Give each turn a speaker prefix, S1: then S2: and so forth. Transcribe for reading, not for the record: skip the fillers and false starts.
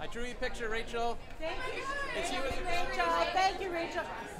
S1: I drew you a picture, Rachel.
S2: Thank you.
S1: It's you as a
S2: Rachel. Thank you, Rachel.